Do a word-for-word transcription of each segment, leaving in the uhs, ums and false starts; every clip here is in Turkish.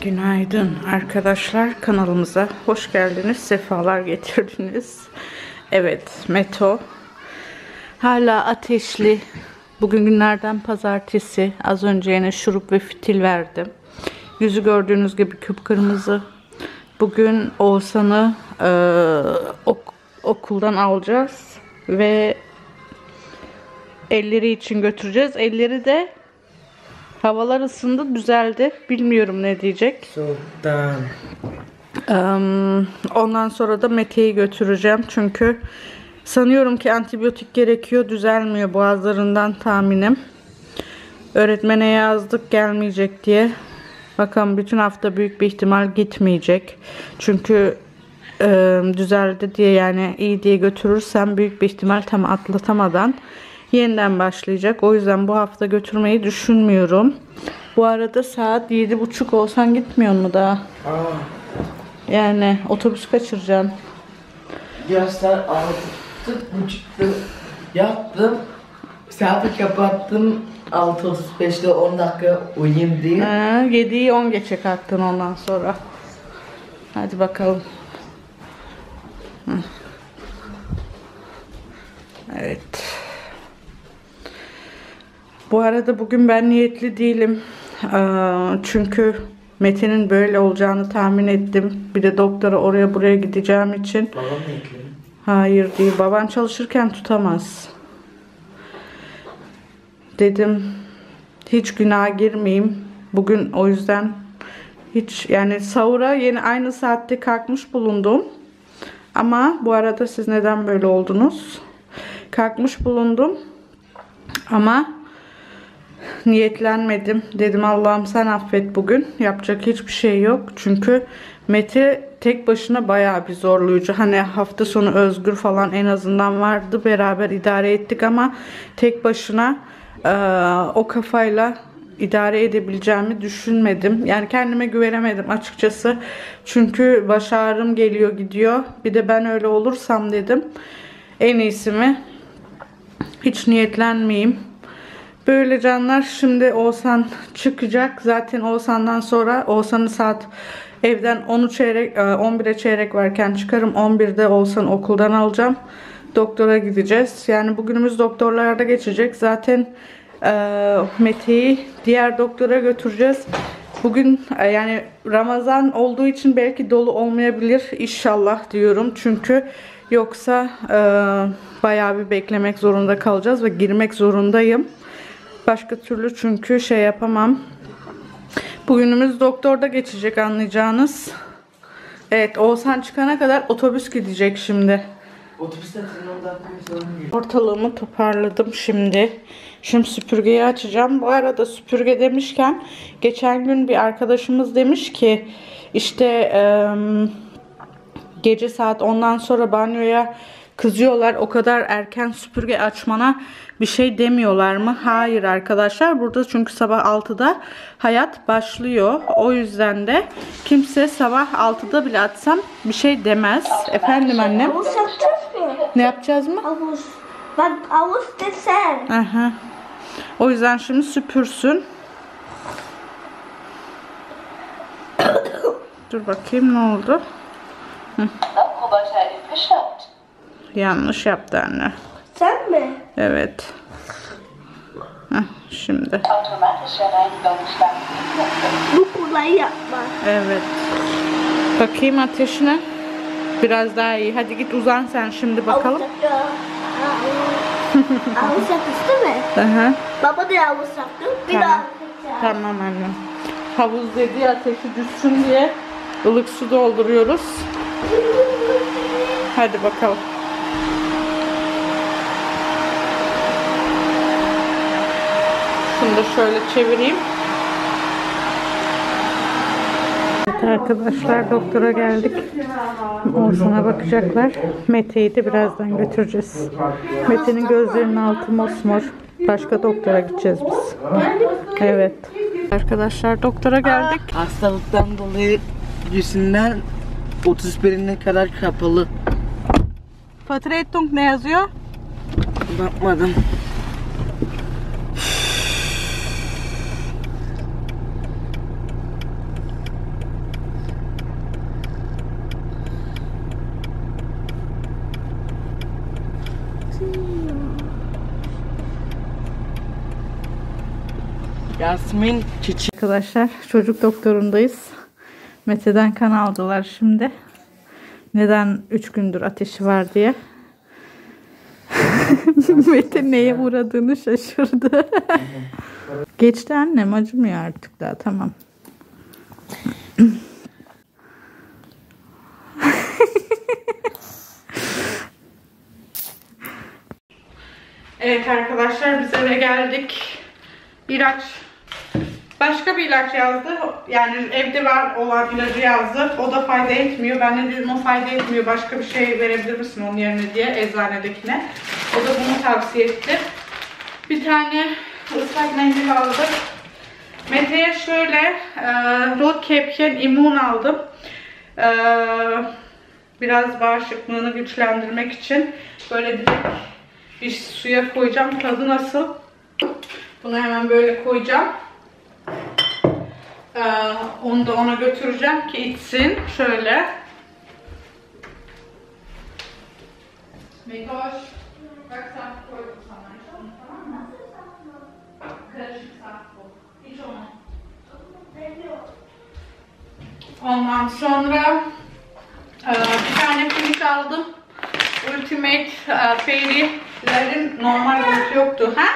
Günaydın arkadaşlar, kanalımıza hoş geldiniz, sefalar getirdiniz. Evet, Meto hala ateşli. Bugün günlerden pazartesi. Az önce yine şurup ve fitil verdim. Yüzü gördüğünüz gibi kıpkırmızı. Bugün Oğuzhan'ı e, ok okuldan alacağız ve elleri için götüreceğiz. Elleri de havalar ısındı, düzeldi. Bilmiyorum ne diyecek. Sultan. Um, ondan sonra da Mete'yi götüreceğim. Çünkü sanıyorum ki antibiyotik gerekiyor. Düzelmiyor boğazlarından tahminim. Öğretmene yazdık gelmeyecek diye. Bakalım bütün hafta büyük bir ihtimal gitmeyecek. Çünkü e, düzeldi diye, yani iyi diye götürürsem büyük bir ihtimal tam atlatamadan yeniden başlayacak. O yüzden bu hafta götürmeyi düşünmüyorum. Bu arada saat yedi buçuk, olsan gitmiyor mu daha? Aa. Yani otobüs kaçıracaksın. Yaşlar altı buçukta yattım. Saati kapattım. altı otuz beşte on dakika uyuyayım diye. Ha, yediyi on geçe kalktın ondan sonra. Hadi bakalım. Hı. Evet. Bu arada bugün ben niyetli değilim. Ee, çünkü Mete'nin böyle olacağını tahmin ettim. Bir de doktora oraya buraya gideceğim için. Babam niyetli mi? Hayır değil. Baban çalışırken tutamaz. Dedim hiç günaha girmeyeyim. Bugün o yüzden hiç, yani sahura yeni aynı saatte kalkmış bulundum. Ama bu arada siz neden böyle oldunuz? Kalkmış bulundum. Ama niyetlenmedim. Dedim Allah'ım sen affet bugün. Yapacak hiçbir şey yok. Çünkü Mete tek başına bayağı bir zorlayıcı. Hani hafta sonu Özgür falan en azından vardı. Beraber idare ettik ama tek başına e, o kafayla idare edebileceğimi düşünmedim. Yani kendime güvenemedim açıkçası. Çünkü baş ağrım geliyor gidiyor. Bir de ben öyle olursam dedim en iyisi mi hiç niyetlenmeyeyim. Böyle canlar, şimdi Oğuzhan çıkacak. Zaten Oğuzhan'dan sonra Oğuzhan'ı saat evden onu çeyrek, on bire çeyrek varken çıkarım. on birde Oğuzhan'ı okuldan alacağım. Doktora gideceğiz. Yani bugünümüz doktorlarda geçecek. Zaten e, Mete'yi diğer doktora götüreceğiz. Bugün e, yani Ramazan olduğu için belki dolu olmayabilir. İnşallah diyorum. Çünkü yoksa e, bayağı bir beklemek zorunda kalacağız ve girmek zorundayım. Başka türlü çünkü şey yapamam. Bugünümüz doktorda geçecek anlayacağınız. Evet, Oğuzhan çıkana kadar otobüs gidecek şimdi. Otobüste on dakika Ortalığımı toparladım şimdi. Şimdi süpürgeyi açacağım. Bu arada süpürge demişken geçen gün bir arkadaşımız demiş ki işte e, gece saat ondan sonra banyoya kızıyorlar. O kadar erken süpürge açmana bir şey demiyorlar mı? Hayır arkadaşlar. Burada çünkü sabah altıda hayat başlıyor. O yüzden de kimse sabah altıda bile açsam bir şey demez. Efendim annem? Havuz yapacağız mı? Ne yapacağız mı? Havuz. Bak havuz desen. Aha. O yüzden şimdi süpürsün. Dur bakayım ne oldu? Hı. Yanlış yaptı anne. Sen mi? Evet. Heh, şimdi. Bu kolay yapma. Evet. Bakayım ateşine. Biraz daha iyi. Hadi git uzan sen şimdi bakalım. Havuz yapıyor. Havuz yapıştı mı? Aha. Baba da havuz yaptı. Bir Tamam. daha yapacağım. Tamam annem. Havuz dediği ateşi düşsün diye ılık su dolduruyoruz. Hadi bakalım. Şunu da şöyle çevireyim. Evet arkadaşlar, doktora geldik. Oğuzhan'a bakacaklar. Mete'yi de birazdan götüreceğiz. Mete'nin gözlerinin altı mosmor. Başka doktora gideceğiz biz. Evet. Arkadaşlar doktora geldik. Hastalıktan dolayı yüzünden otuz birine kadar kapalı. Vertretung ne yazıyor? Bakmadım. Yasmin Çiçek. Arkadaşlar çocuk doktorundayız. Mete'den kan aldılar şimdi. Neden üç gündür ateşi var diye. Mete neye uğradığını şaşırdı. Geçti annem, acımıyor artık daha, tamam. Evet arkadaşlar, biz eve geldik. İlaç, başka bir ilaç yazdı. Yani evde var olan ilacı yazdı. O da fayda etmiyor. Ben de dedim o fayda etmiyor, başka bir şey verebilir misin onun yerine diye eczanedekine. O da bunu tavsiye etti. Bir tane ıslak mendil aldık. Mete'ye şöyle e, Rotkäppchen Immun aldım. E, biraz bağışıklığını güçlendirmek için böyle direkt bir suya koyacağım. Tadı nasıl? Bunu hemen böyle koyacağım. Ee, onu da ona götüreceğim ki içsin. Şöyle. Mekoş. Bak saf koydum sana. İç onu, tamam mı? Karışık saf bu. İç onu. Ondan sonra e, bir tane pilik aldım. Ultimate e, Fairy'lerin normal boyutu yoktu. Ha?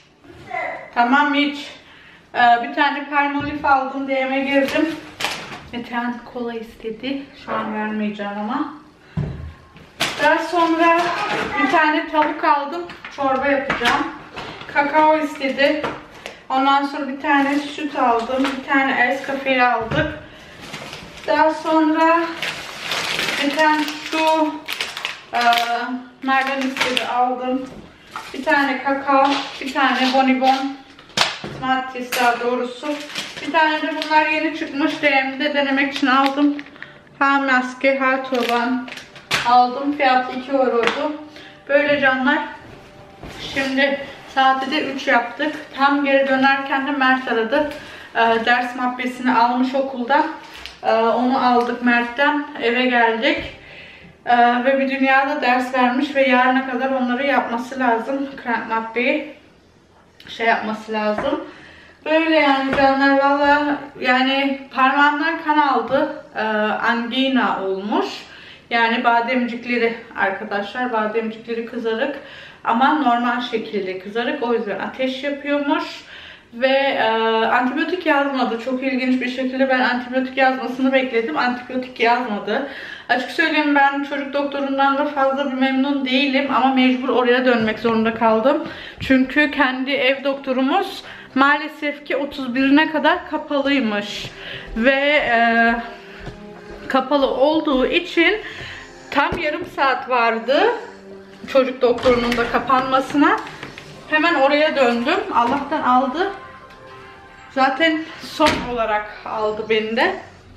Tamam hiç. Ee, bir tane Palmolive aldım, D M'e girdim. Metehan kola istedi. Şu an vermeyeceğim ama. Daha sonra bir tane tavuk aldım. Çorba yapacağım. Kakao istedi. Ondan sonra bir tane süt aldım. Bir tane Nescafe aldık. Daha sonra bir tane şu e, nereden istedi aldım. Bir tane kakao, bir tane bonibon. Smarties daha doğrusu. Bir tane de bunlar yeni çıkmış. D M'de denemek için aldım. Ha maske, ha turban aldım. Fiyatı iki euroydu. Böyle canlar. Şimdi saati de üç yaptık. Tam geri dönerken de Mert aradı. Ee, ders mappesini almış okuldan. Ee, onu aldık Mert'ten. Eve geldik. Ee, ve bir dünyada ders vermiş ve yarına kadar onları yapması lazım. Krank mappeyi şey yapması lazım. Böyle yani canlar, valla yani parmağımdan kan aldı. Ee, angina olmuş. Yani bademcikleri arkadaşlar, bademcikleri kızarık ama normal şekilde kızarık. O yüzden ateş yapıyormuş. Ve e, antibiyotik yazmadı. Çok ilginç bir şekilde ben antibiyotik yazmasını bekledim. Antibiyotik yazmadı. Açık söyleyeyim, ben çocuk doktorundan da fazla bir memnun değilim. Ama mecbur oraya dönmek zorunda kaldım. Çünkü kendi ev doktorumuz maalesef ki otuz birine kadar kapalıymış. Ve e, kapalı olduğu için tam yarım saat vardı çocuk doktorunun da kapanmasına. Hemen oraya döndüm. Allah'tan aldı. Zaten son olarak aldı beni de.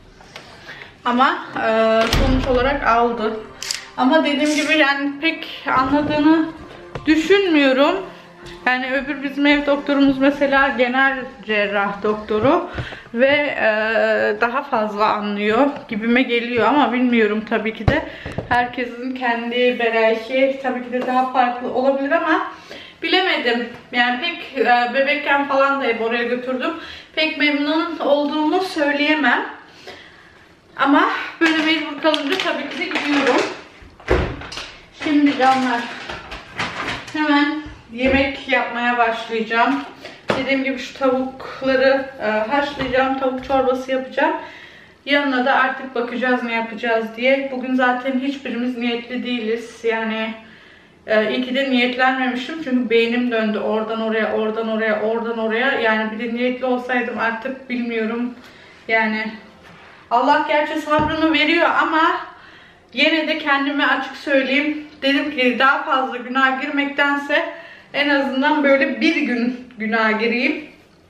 Ama e, sonuç olarak aldı. Ama dediğim gibi yani pek anladığını düşünmüyorum. Yani öbür bizim ev doktorumuz mesela genel cerrah doktoru ve e, daha fazla anlıyor gibime geliyor ama bilmiyorum, tabii ki de herkesin kendi belki tabii ki de daha farklı olabilir ama bilemedim. Yani pek e, bebekken falan da hep oraya götürdüm. Pek memnun olduğumu söyleyemem. Ama böyle mecbur kalınca tabii ki de gidiyorum. Şimdi canlar hemen yemek yapmaya başlayacağım. Dediğim gibi şu tavukları e, haşlayacağım. Tavuk çorbası yapacağım. Yanına da artık bakacağız ne yapacağız diye. Bugün zaten hiçbirimiz niyetli değiliz. Yani e, iyi ki de niyetlenmemişim. Çünkü beynim döndü. Oradan oraya, oradan oraya, oradan oraya. Yani bir de niyetli olsaydım artık bilmiyorum. Yani Allah gerçi sabrını veriyor ama yine de kendime açık söyleyeyim. Dedim ki daha fazla günah girmektense en azından böyle bir gün günah gireyim.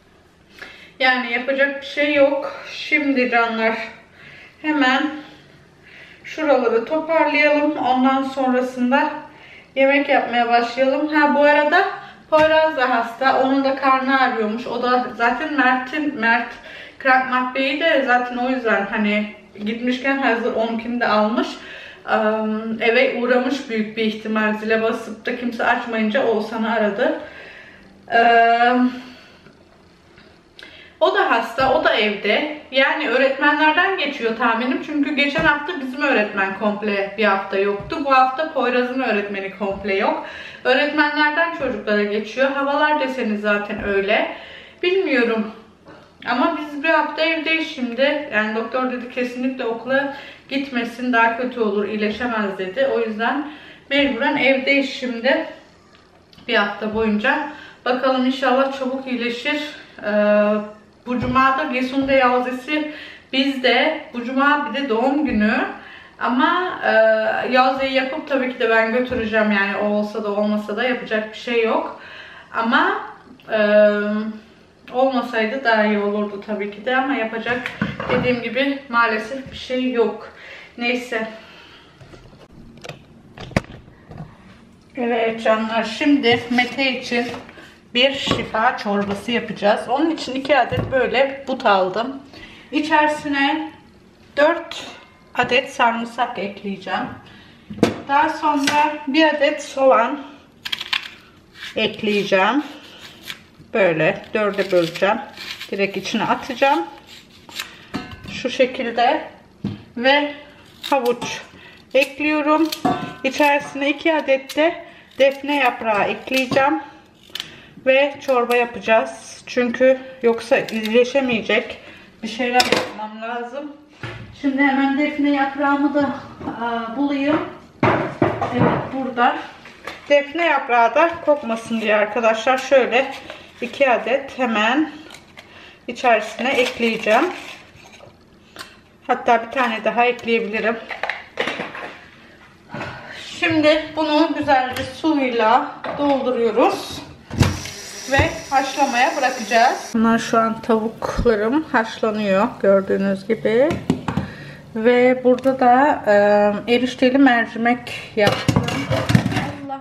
Yani yapacak bir şey yok. Şimdi canlar hemen şuraları toparlayalım. Ondan sonrasında yemek yapmaya başlayalım. Ha bu arada Poyraz da hasta. Onun da karnı ağrıyormuş. O da zaten Mert'in Mert Krank mappeyi de zaten o yüzden hani gitmişken hazır onunkini de almış. Um, eve uğramış büyük bir ihtimal, zile basıp da kimse açmayınca o sana aradı. Um, O da hasta, o da evde. Yani öğretmenlerden geçiyor tahminim. Çünkü geçen hafta bizim öğretmen komple bir hafta yoktu. Bu hafta Poyraz'ın öğretmeni komple yok. Öğretmenlerden çocuklara geçiyor. Havalar deseni zaten öyle. Bilmiyorum. Ama biz bir hafta evdeyiz şimdi. Yani doktor dedi kesinlikle okula gitmesin, daha kötü olur, iyileşemez dedi. O yüzden mecburen evdeyiz şimdi. Bir hafta boyunca. Bakalım inşallah çabuk iyileşir. Ee, bu cuma da Gesun'da yazısı bizde. Bu cuma bir de doğum günü. Ama e, yazıyı yapıp tabii ki de ben götüreceğim. Yani o olsa da olmasa da yapacak bir şey yok. Ama e, olmasaydı daha iyi olurdu tabii ki de. Ama yapacak dediğim gibi maalesef bir şey yok. Neyse. Evet canlar, şimdi Mete için bir şifa çorbası yapacağız. Onun için iki adet böyle but aldım. İçerisine dört adet sarımsak ekleyeceğim. Daha sonra bir adet soğan ekleyeceğim. Böyle dörde böleceğim. Direkt içine atacağım. Şu şekilde. Ve havuç ekliyorum. İçerisine iki adet de defne yaprağı ekleyeceğim. Ve çorba yapacağız. Çünkü yoksa iyileşemeyecek. Bir şeyler yapmam lazım. Şimdi hemen defne yaprağımı da aa, bulayım. Evet, burada. Defne yaprağı da kokmasın diye arkadaşlar şöyle iki adet hemen içerisine ekleyeceğim. Hatta bir tane daha ekleyebilirim. Şimdi bunu güzelce suyla dolduruyoruz ve haşlamaya bırakacağız. Bunlar şu an tavuklarım haşlanıyor gördüğünüz gibi. Ve burada da e, erişteli mercimek yaptım. Allah.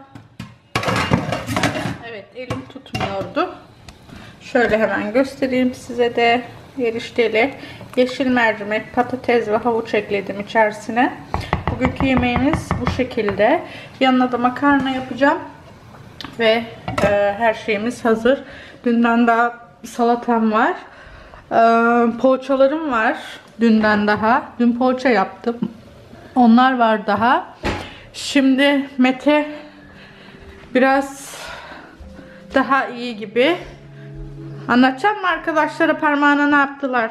Evet, elim tutmuyordu. Şöyle hemen göstereyim size de. Erişteli yeşil mercimek, patates ve havuç ekledim içerisine. Bugünkü yemeğimiz bu şekilde. Yanına da makarna yapacağım. Ve e, her şeyimiz hazır. Dünden daha salatam var. E, poğaçalarım var. Dünden daha. Dün poğaça yaptım. Onlar var daha. Şimdi Mete biraz daha iyi gibi. Anlatacağım mı arkadaşlara parmağına ne yaptılar?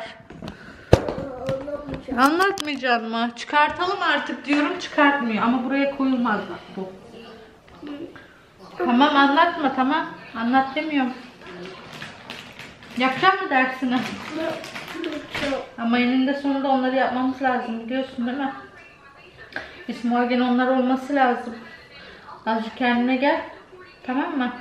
Anlatmayacağım mı? Çıkartalım artık diyorum, çıkartmıyor. Ama buraya koyulmaz bak bu. Tamam, anlatma, tamam. Anlat demiyorum. Yapacak mı dersini? Ama eninde sonunda onları yapmamız lazım, biliyorsun değil mi? İsmail'in onlar olması lazım. Azıcık kendine gel. Tamam mı?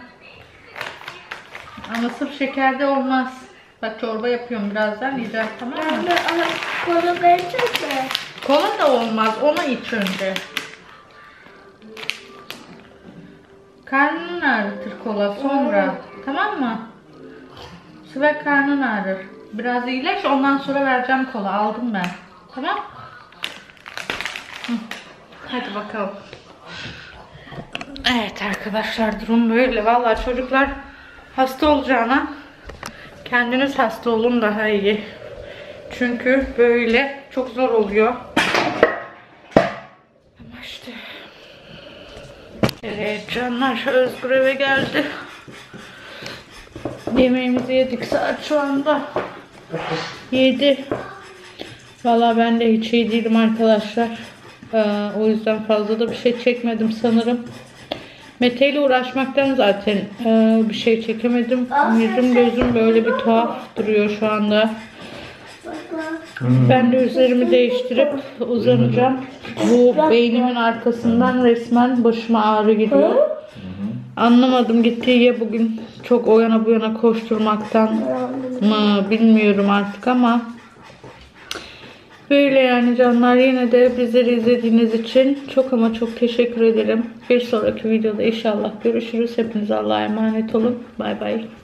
Ama sırf şekerde olmaz. Bak çorba yapıyorum, birazdan yiyeceğiz, tamam mı? Anne, ama kola verecek mi? Kola da olmaz, onu iç önce. Karnın ağrıtır kola sonra. Tamam mı? Sıra karnın ağrır. Biraz iyileş, ondan sonra vereceğim kola. Aldım ben. Tamam? Hı. Hadi bakalım. Evet arkadaşlar, durum böyle. Vallahi çocuklar hasta olacağına kendiniz hasta olun daha iyi. Çünkü böyle çok zor oluyor. Ama işte. Evet canlar, Özgür eve geldi. Yemeğimizi yedik, saat şu anda yedi. Vallahi ben de hiç iyi değilim arkadaşlar. Ee, o yüzden fazla da bir şey çekmedim sanırım. Mete ile uğraşmaktan zaten e, bir şey çekemedim. Yüzüm gözüm böyle bir tuhaf duruyor şu anda. Ben de üzerimi değiştirip uzanacağım. Bu beynimin arkasından resmen başıma ağrı gidiyor. Anlamadım, gittiği ya bugün çok o yana bu yana koşturmaktan mı bilmiyorum artık ama böyle yani canlar. Yine de bizleri izlediğiniz için çok ama çok teşekkür ederim. Bir sonraki videoda inşallah görüşürüz. Hepinize Allah'a emanet olun. Bay bay.